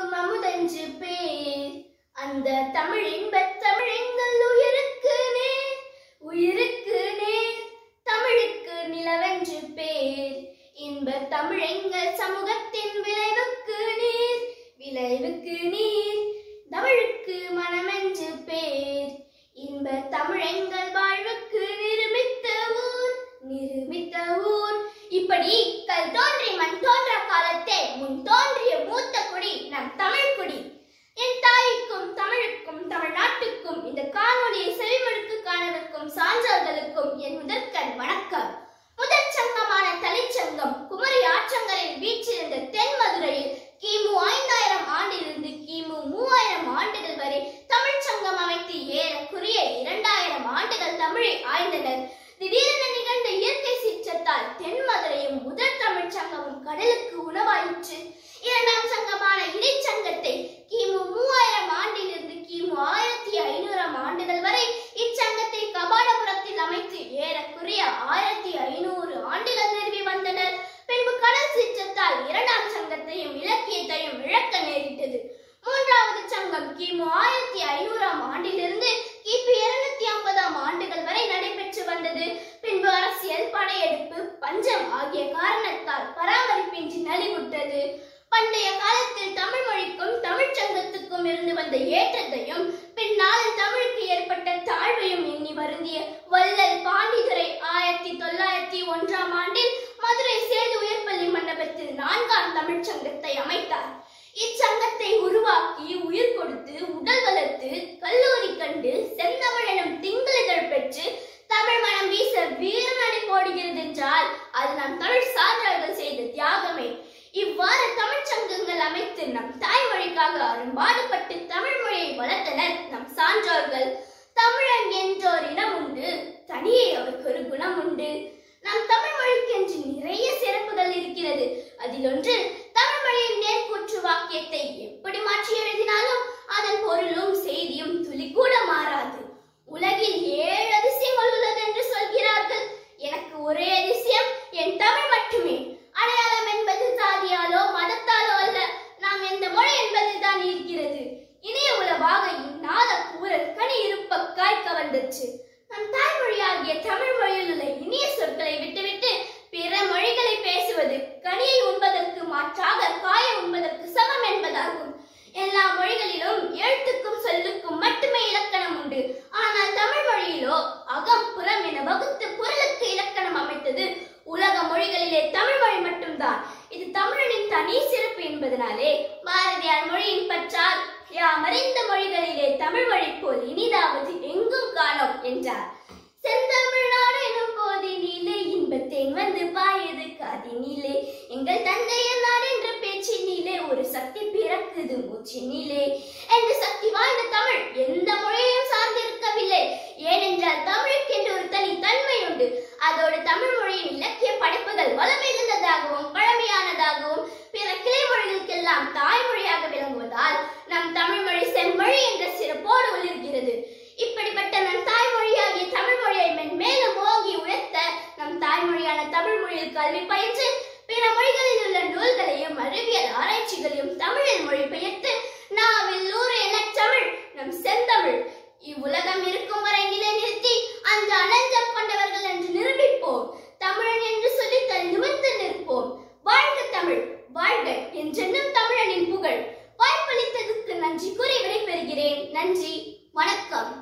தமிழுக்கும் அமுதென்று பேர். அந்த தமிழ் இன்பத் தமிழெங்கள் உயிருக்கு நேர், உயிருக்கு நேர். தமிழுக்கு நிலவென்று பேர். இன்பத் தமிழெங்கள் சமூகத்தின் விளைவுக்கு நீர், விளைவுக்கு நீர். தமிழுக்கு மனமென்று பேர். இன்பத் தமிழெங்கள் வாழ்வுக்கு நிருமித்த ஊர், நிருமித்த ஊர். இப்படி கல் தோன்றி மண் தோன்ற காலத்தே முன் தோன்றிய மூத்த குடி நம் தமிழ் குடி. என் தாய்க்கும் தமிழுக்கும் தமிழ்நாட்டுக்கும் இந்த காணொலியை செவிமடுக்க காணவிருக்கும் சான்றோர்களுக்கும் என் முதற்கண் வணக்கம். முதற் சங்கமான தலைச்சங்கம் குமரி ஆற்றங்கரையில் வீற்றிருந்த தென் மதுரையில் கிமு 5000 ஆண்டிலிருந்து கிமு 3000 ஆண்டுகள் வரை தமிழ் சங்கம் அமைத்து ஏறக்குறைய 2000 ஆண்டுகள் தமிழை ஆய்ந்தனர். திடீரென நிகழ்ந்த இயற்கை சீற்றத்தால் தென் மதுரையும் முதல் தமிழ் சங்கமும் கடலுக்கு உணவாயிற்று. இரண்டாம் சங்கமான இடைச்சங்கத்தை கிமு 3000 ஆண்டிலிருந்து கிமு 1500 ஆண்டுகள் வரை இச்சங்கத்தை கபாடபுரத்தில் அமைத்து ஏறக்குறைய 1500 ஆண்டுகள் நிறுவி வந்தனர். பின்பு கடல் சீற்றத்தால் இரண்டாம் சங்கத்தையும் இலக்கியத்தையும் இழக்க நேரிட்டது. மூன்றாவது சங்கம் கிமு 1500 ஆண்டிலிருந்து கிபி 250 ஆண்டுகள் வரை நடைபெற்று வந்தது. பின்பு அரசியல், படையெடுப்பு, பஞ்சம் ஆகிய காரணத்தால் பராமரிப்பின்றி நலிவுற்றது. பண்டைய காலத்தில் தமிழ் மொழிக்கும் தமிழ் சங்கத்துக்கும் இருந்து வந்த ஏற்றத்தையும் பின்னால் தமிழுக்கு ஏற்பட்ட தாழ்வையும் எண்ணி வருந்திய வள்ளல் பாண்டித்துரை 1901 ஆண்டில் மதுரை சேது உயர்பள்ளி மண்டபத்தில் 4ஆம் தமிழ் சங்கத்தை அமைத்தார். இச்சங்கத்தை உருவாக்கி உயிர் கொடுத்து உடல் வளர்த்து கல்லூரி கண்டு செந்தமிழ் எனும் திங்களிதழ் பெற்று தமிழ் மனம் வீச வீரநடை போடுகிறது என்றால் அது நம் தமிழ் சான்றோர்கள் செய்த தியாகமே. இவ்வாறு தமிழ் சங்கங்கள் அமைத்து நம் தாய்மொழிக்காக அரும்பாடுபட்டு தமிழ் மொழியை வளர்த்தனர் நம் சான்றோர்கள். தமிழன் என்றோர் இனம் உண்டு, தனியே அவருக்கு ஒரு குணம் உண்டு. நம் தமிழ் மொழிக்கு என்று நிறைய சிறப்புகள் இருக்கிறது. அதில் ஒன்று, தமிழ் மொழியின் நேர்கூற்று வாக்கியத்தை எப்படி மாற்றி எழுதினாலும் அதன் பொருளும் செய்தியும் துளி கூட மாறாது. உலகில் 7 அதிசயங்கள் உள்ளது என்று சொல்கிறார்கள். எனக்கு ஒரே அதிசயம் என் தமிழ் மட்டுமே. அடையாளம் என்பது சாதியாலோ மதத்தாலோ அல்ல, நாம் எந்த மொழி என்பதில் தான் இருக்கிறது. இணைய உலவாக இந்நாத கூறல் கனி இருப்ப காய்க்க வந்துச்சு. நம் தாய்மொழியாகிய தமிழ் மொழியில் உள்ள இனிய சொற்களை விட்டுவிட்டு பிற மொழிகளை பேசுவது கனியை உண்பதற்கு மாற்றாக காயை உண்பதற்கு சமம் என்பதாகும். எல்லா மொழிகளிலும் எழுத்துக்கும் சொல்லுக்கும் மட்டுமே இலக்கணம் உண்டு. ஆனால் தமிழ் மொழியிலோ அகம் புறம் என வகுத்து பொருளுக்கு இலக்கணம் அமைத்தது உலக மொழிகளிலே தமிழ் மொழி மட்டும்தான். இது தமிழனின் தனி சிறப்பு என்பதனாலே பாரதியார் மொழியின் பற்றால் யாமறிந்த மொழிகளிலே தமிழ் மொழி போல் இனிதாவது எங்கும் காணோம் என்றார். செந்தமிழ்நாடு எனும் போதினிலே இன்பத்தேன் வந்து பாயது காதினிலே, எங்கள் தந்தையர் நாடு என்ற பேச்சினிலே ஒரு சக்தி பிறக்குது மூச்சினிலே. என்ற சக்தி வாய்ந்த தமிழ் எந்த மொழியையும் சார்ந்திருக்கவில்லை. ஏனென்றால் தமிழுக்கு என்று ஒரு தனி தன்மை உண்டு. அதோடு தமிழ் மொழியின் இலக்கிய படைப்புகள் வளமிகுந்ததாகவும் பழமையானதாகவும் பிற கிளை மொழிகளுக்கெல்லாம் தாய்மொழியாக விளங்குவதால் நம் தமிழ் மொழி செம்மொழி என்ற சிறப்போடு ஒளிர்கிறது. இப்படிப்பட்ட நம் தாய்மொழியாகிய தமிழ் மொழியை மென்மேலும் ஓங்கி உயர்த்த நம் தாய்மொழியான தமிழ் மொழியில் கல்வி பயின்று பிற மொழிகளில் உள்ள நூல்களையும் அறிவியல் ஆராய்ச்சிகளையும் தமிழில் மொழிபெயர்த்து நாவில் ஊறு என தமிழ் நம் செந்தமிழ் இவ்வுலகம் இருக்கும் வரை நிலைநிறுத்தி அந்த அனஞ்சம் கொண்டவர்கள் என்று நிரூபிப்போம். தமிழன் என்று சொல்லி தன் நிமிர்ந்து நிற்போம். வாழ்க தமிழ், வாழ்க என்றென்னும் தமிழனின் புகழ். வாய்ப்பளித்ததுக்கு நன்றி கூறி விடைபெறுகிறேன். நன்றி, வணக்கம்.